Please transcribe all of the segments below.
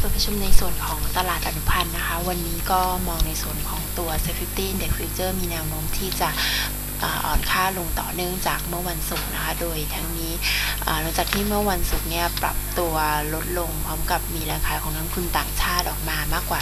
การประชุมในส่วนของตลาดอนุพันธ์นะคะวันนี้ก็มองในส่วนของตัว Safety Index Future มีแนวโน้มที่จะอ่อนค่าลงต่อเนื่องจากเมื่อวันศุกร์นะคะโดยทั้งนี้หลังจากที่เมื่อวันศุกร์เนี่ยปรับตัวลดลงพร้อมกับมีแรงขายของนักลงทุนต่างชาติออกมามากกว่า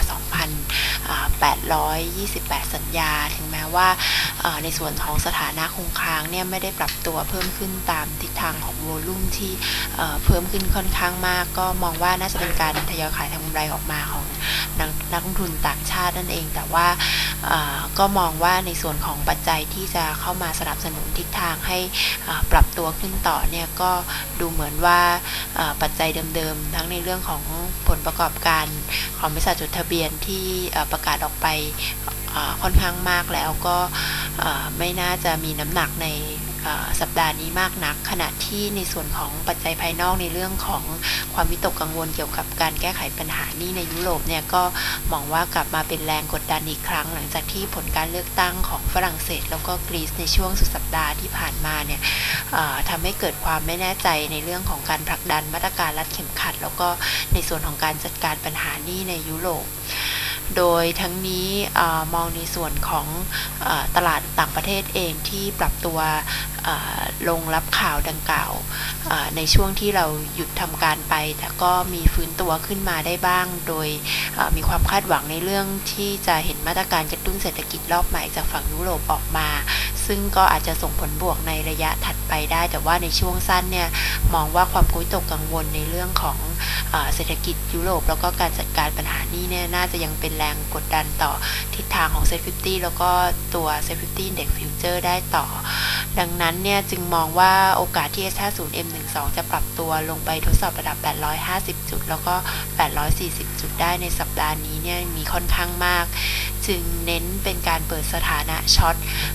2,828 สัญญาถึงแม้ว่าในส่วนของสถานะคงค้างเนี่ยไม่ได้ปรับตัวเพิ่มขึ้นตามทิศทางของโวลุ่มที่เพิ่มขึ้นค่อนข้างมากก็มองว่าน่าจะเป็นการทยอยขายทำกำไรออกมาของนักลงทุนต่างชาตินั่นเองแต่ว่าก็มองว่าในส่วนของปัจจัยที่จะเข้ามาสนับสนุนทิศทางให้ปรับตัวขึ้นต่อเนี่ยก็ดูเหมือนว่าปัจจัยเดิมๆทั้งในเรื่องของผลประกอบการของบริษัทจดทะเบียนที่ประกาศออกไปค่อนข้างมากแล้วก็ไม่น่าจะมีน้ำหนักในสัปดาห์นี้มากนักขณะที่ในส่วนของปัจจัยภายนอกในเรื่องของความวิตกกังวลเกี่ยวกับการแก้ไขปัญหานี้ในยุโรปเนี่ยก็มองว่ากลับมาเป็นแรงกดดันอีกครั้งหลังจากที่ผลการเลือกตั้งของฝรั่งเศสแล้วก็กรีซในช่วงสุดสัปดาห์ที่ผ่านมาเนี่ยทำให้เกิดความไม่แน่ใจในเรื่องของการผลักดันมาตรการรัดเข็มขัดแล้วก็ในส่วนของการจัดการปัญหานี้ในยุโรปโดยทั้งนี้มองในส่วนของตลาดต่างประเทศเองที่ปรับตัวลงรับข่าวดังกล่าวในช่วงที่เราหยุดทำการไปแต่ก็มีฟื้นตัวขึ้นมาได้บ้างโดยมีความคาดหวังในเรื่องที่จะเห็นมาตรการกระตุ้นเศรษฐกิจรอบใหม่จากฝั่งยุโรปออกมาซึ่งก็อาจจะส่งผลบวกในระยะถัดไปได้แต่ว่าในช่วงสั้นเนี่ยมองว่าความวิตกกังวลในเรื่องของเศรษฐกิจยุโรปแล้วก็การจัดการปัญหานี้เนี่ยน่าจะยังเป็นแรงกดดันต่อทิศทางของ Safety แล้วก็ตัว Safety Index Future ได้ต่อดังนั้นเนี่ยจึงมองว่าโอกาสที่ S50 M12 จะปรับตัวลงไปทดสอบระดับ850จุดแล้วก็840จุดได้ในสัปดาห์นี้เนี่ยมีค่อนข้างมากจึงเน้นเป็นการเปิดสถานะช็อต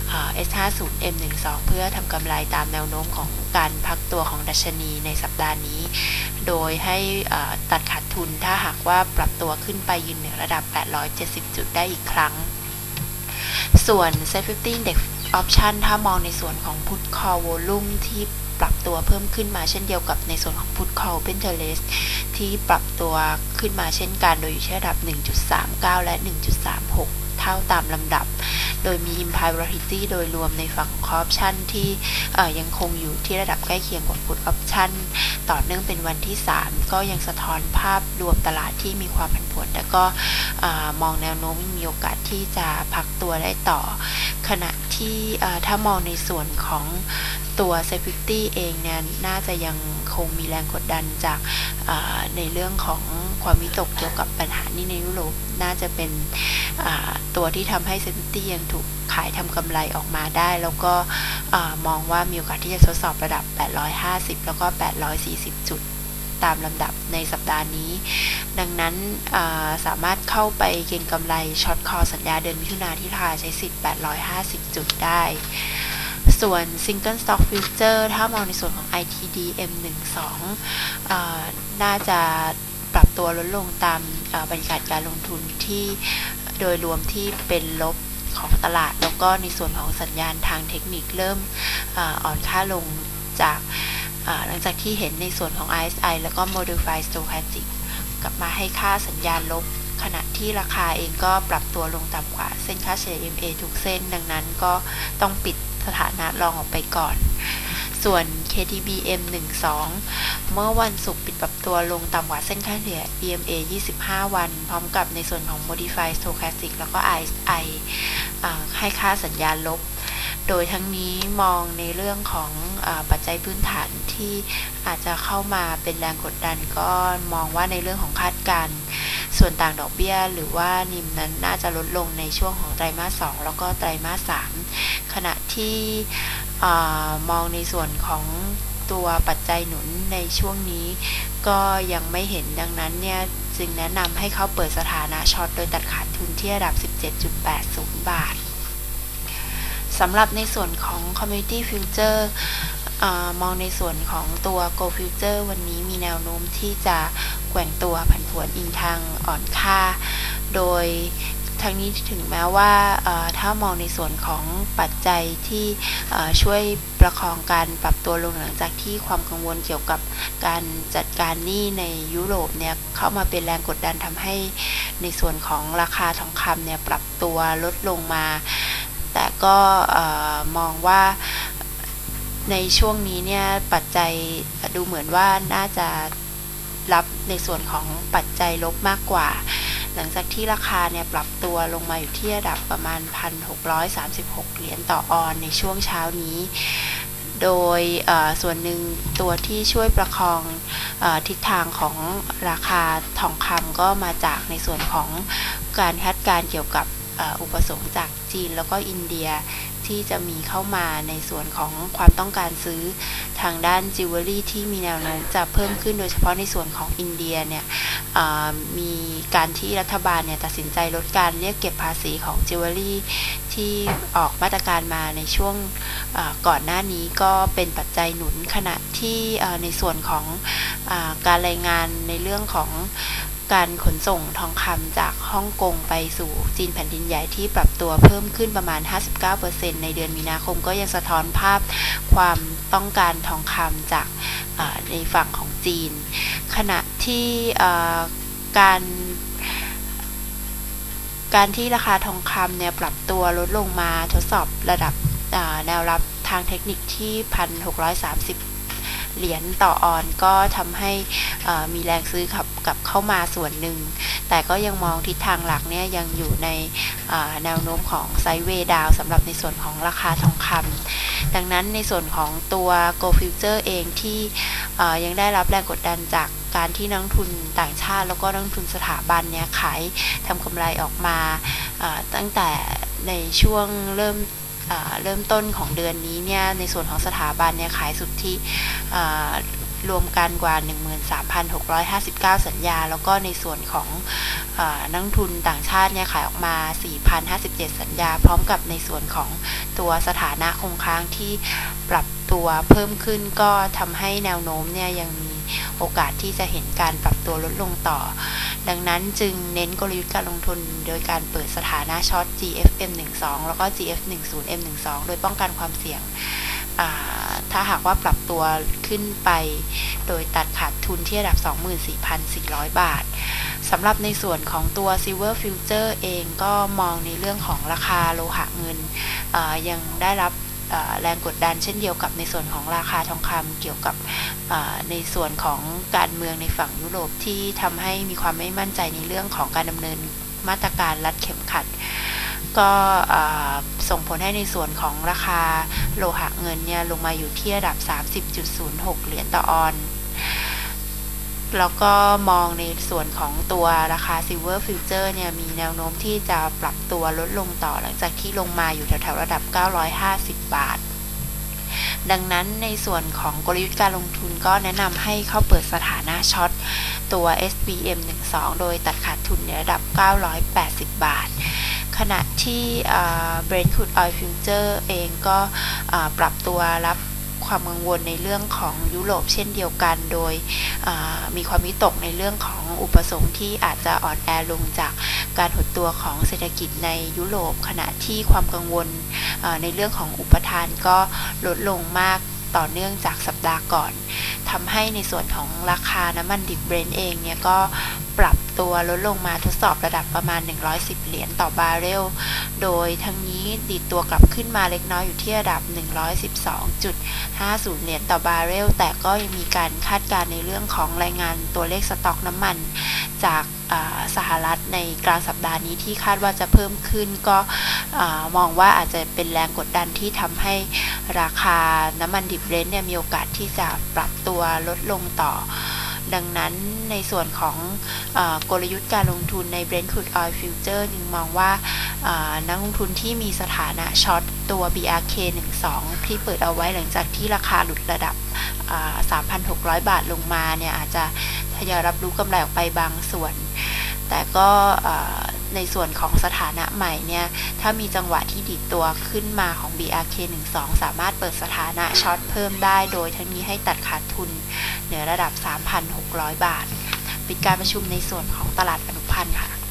S50 M12 เพื่อทำกำไรตามแนวโน้มของการพักตัวของดัชนีในสัปดาห์นี้โดยให้ตัดขาดทุนถ้าหากว่าปรับตัวขึ้นไปยืนเหนือระดับ870จุดได้อีกครั้งส่วน Safety Index Option ถ้ามองในส่วนของ Put Call Volume ที่ปรับตัวเพิ่มขึ้นมาเช่นเดียวกับในส่วนของ Put Call Open Interest ที่ปรับตัวขึ้นมาเช่นกันโดยอยู่ที่ระดับ 1.39 และ 1.36 เท่าตามลำดับโดยมี Implied Volatility โดยรวมในฝั่งของ Call Option ที่ยังคงอยู่ที่ระดับใกล้เคียงกับ Put Option ต่อเนื่องเป็นวันที่ 3 ก็ยังสะท้อนภาพรวมตลาดที่มีความผันผวนแต่ก็มองแนวโน้มมีโอกาสที่จะพักตัวได้ต่อขณะที่ถ้ามองในส่วนของตัว Safety เองเนี่ยน่าจะยังคงมีแรงกดดันจากในเรื่องของความวิตกเกี่ยวกับปัญหานี้ในยุโรปน่าจะเป็นตัวที่ทำให้ Safety ยังถูกขายทำกำไรออกมาได้แล้วก็มองว่ามีโอกาสที่จะทดสอบระดับ850แล้วก็840จุดตามลำดับในสัปดาห์นี้ดังนั้นสามารถเข้าไปเก็งกำไรช็อตคอสัญญาเดือนมิถุนายนที่ราคาใช้สิทธิ์850จุดได้ส่วน Single Stock Future ถ้ามองในส่วนของ ITD M12 น่าจะปรับตัวลดลงตามบรรยากาศการลงทุนที่โดยรวมที่เป็นลบของตลาดแล้วก็ในส่วนของสัญญาณทางเทคนิคเริ่มอ่อนค่าลงจากหลังจากที่เห็นในส่วนของ RSI แล้วก็ Modified Stochastic กลับมาให้ค่าสัญญาณลบขณะที่ราคาเองก็ปรับตัวลงต่ำกว่าเส้นค่าเฉลี่ย MA ทุกเส้นดังนั้นก็ต้องปิดสถานะรองออกไปก่อนส่วน KTB M12 เมื่อวันศุกร์ปิดปรับตัวลงต่ำกว่าเส้นค่าเฉลี่ย EMA 25 วันพร้อมกับในส่วนของ Modified Stochastic แล้วก็ RSI ให้ค่าสัญญาณลบโดยทั้งนี้มองในเรื่องของปัจจัยพื้นฐานที่อาจจะเข้ามาเป็นแรงกดดันก็มองว่าในเรื่องของคาดการณ์ส่วนต่างดอกเบี้ยหรือว่านิมนั้นน่าจะลดลงในช่วงของไตรมาส 2แล้วก็ไตรมาส 3ขณะที่มองในส่วนของตัวปัจจัยหนุนในช่วงนี้ก็ยังไม่เห็นดังนั้นเนี่ยจึงแนะนำให้เขาเปิดสถานะช็อตโดยตัดขาดทุนที่ระดับ 17.80 บาทสำหรับในส่วนของ Commodity Future มองในส่วนของตัว Gold Future วันนี้มีแนวโน้มที่จะแกว่งตัวผันผวนอิงทางอ่อนค่าโดยทั้งนี้ถึงแม้ว่าถ้ามองในส่วนของปัจจัยที่ช่วยปประคองการปรับตัวลงหลังจากที่ความกังวลเกี่ยวกับการจัดการหนี้ในยุโรปเนี่ยเข้ามาเป็นแรงกดดันทำให้ในส่วนของราคาทองคำเนี่ยปรับตัวลดลงมาแต่ก็มองว่าในช่วงนี้เนี่ยปัจจัยดูเหมือนว่าน่าจะรับในส่วนของปัจจัยลบมากกว่าหลังจากที่ราคาเนี่ยปรับตัวลงมาอยู่ที่ระดับประมาณ 1,636 เหรียญต่อออนในช่วงเช้านี้โดยส่วนหนึ่งตัวที่ช่วยประคองทิศทางของราคาทองคำก็มาจากในส่วนของการคาดการณ์เกี่ยวกับอุปสงค์จากจีนแล้วก็อินเดียที่จะมีเข้ามาในส่วนของความต้องการซื้อทางด้านจิวเวลรี่ที่มีแนวโน้มจะเพิ่มขึ้นโดยเฉพาะในส่วนของอินเดียเนี่ยมีการที่รัฐบาลเนี่ยตัดสินใจลดการเรียกเก็บภาษีของจิวเวลรี่ที่ออกมาตรการมาในช่วงก่อนหน้านี้ก็เป็นปัจจัยหนุนขณะที่ในส่วนของการรายงานในเรื่องของการขนส่งทองคำจากฮ่องกงไปสู่จีนแผ่นดินใหญ่ที่ปรับตัวเพิ่มขึ้นประมาณ 59% ในเดือนมีนาคมก็ยังสะท้อนภาพความต้องการทองคำจากในฝั่งของจีนขณะที่การที่ราคาทองคำเนี่ยปรับตัวลดลงมาทดสอบระดับแนวรับทางเทคนิคที่ 1,630 เหรียญต่อออนก็ทำให้มีแรงซื้อกลับเข้ามาส่วนหนึ่งแต่ก็ยังมองทิศทางหลักเนี่ยยังอยู่ในแนวโน้มของไซด์เวย์ดาวสำหรับในส่วนของราคาทองคำดังนั้นในส่วนของตัว Gold Future เองที่ยังได้รับแรงกดดันจากการที่นักทุนต่างชาติแล้วก็นักทุนสถาบันเนี่ยขายทำกำไรออกมาตั้งแต่ในช่วงเริ่มต้นของเดือนนี้เนี่ยในส่วนของสถาบันเนี่ยขายสุทธิรวมกันกว่า 13,659 สัญญาแล้วก็ในส่วนของนักทุนต่างชาติเนี่ยขายออกมา 4,057 สัญญาพร้อมกับในส่วนของตัวสถานะคงค้างที่ปรับตัวเพิ่มขึ้นก็ทำให้แนวโน้มเนี่ยยังมีโอกาสที่จะเห็นการปรับตัวลดลงต่อดังนั้นจึงเน้นกลยุทธ์การลงทุนโดยการเปิดสถานะช็อต GFM12 แล้วก็ GF10M12 โดยป้องกันความเสี่ยงถ้าหากว่าปรับตัวขึ้นไปโดยตัดขาดทุนที่ระดับ 24,400 บาทสำหรับในส่วนของตัว Silver Future เองก็มองในเรื่องของราคาโลหะเงินยังได้รับแรงกดดันเช่นเดียวกับในส่วนของราคาทองคำเกี่ยวกับในส่วนของการเมืองในฝั่งยุโรปที่ทำให้มีความไม่มั่นใจในเรื่องของการดำเนินมาตรการรัดเข็มขัดก็ส่งผลให้ในส่วนของราคาโลหะเงินเนี่ยลงมาอยู่ที่ระดับ 30.06 เหรียญต่อออนแล้วก็มองในส่วนของตัวราคา Silver Future เนี่ยมีแนวโน้มที่จะปรับตัวลดลงต่อหลังจากที่ลงมาอยู่แถวๆระดับ 950 บาทดังนั้นในส่วนของกลยุทธ์การลงทุนก็แนะนำให้เข้าเปิดสถานะช็อตตัว SBM12 โดยตัดขาดทุนในระดับ 980 บาทขณะที่ Brent Crude Oil Future เองก็ปรับตัวรับความกังวลในเรื่องของยุโรปเช่นเดียวกันโดยมีความวิตกในเรื่องของอุปสงค์ที่อาจจะอ่อนแอลงจากการหดตัวของเศรษฐกิจในยุโรปขณะที่ความกังวลในเรื่องของอุปทานก็ลดลงมากต่อเนื่องจากสัปดาห์ก่อนทำให้ในส่วนของราคาน้ำมันดิบเบรนท์เองเนี่ยก็ปรับตัวลดลงมาทดสอบระดับประมาณ110เหรียญต่อบาร์เรลโดยทั้งนี้ดีดตัวกลับขึ้นมาเล็กน้อยอยู่ที่ระดับ 112.50 เหรียญต่อบาร์เรลแต่ก็ยังมีการคาดการณ์ในเรื่องของรายงานตัวเลขสต็อกน้ำมันจากสหรัฐในกลางสัปดาห์นี้ที่คาดว่าจะเพิ่มขึ้นก็มองว่าอาจจะเป็นแรงกดดันที่ทำให้ราคาน้ำมันดิบเบรนท์เนี่ยมีโอกาสที่จะปรับตัวลดลงต่อดังนั้นในส่วนของกลยุทธ์การลงทุนใน Brent Crude Oil Future นึงมองว่านักลงทุนที่มีสถานะช็อตตัว BRK12 ที่เปิดเอาไว้หลังจากที่ราคาหลุดระดับ 3,600 บาทลงมาเนี่ยอาจจะทยอยรับรู้กำไรออกไปบางส่วนแต่ก็ในส่วนของสถานะใหม่เนี่ยถ้ามีจังหวะที่ดีดตัวขึ้นมาของ BRK12 สามารถเปิดสถานะช็อตเพิ่มได้โดยทั้งนี้ให้ตัดขาดทุนเหนือระดับ 3,600 บาทปิดการประชุมในส่วนของตลาดอนุพันธ์ค่ะ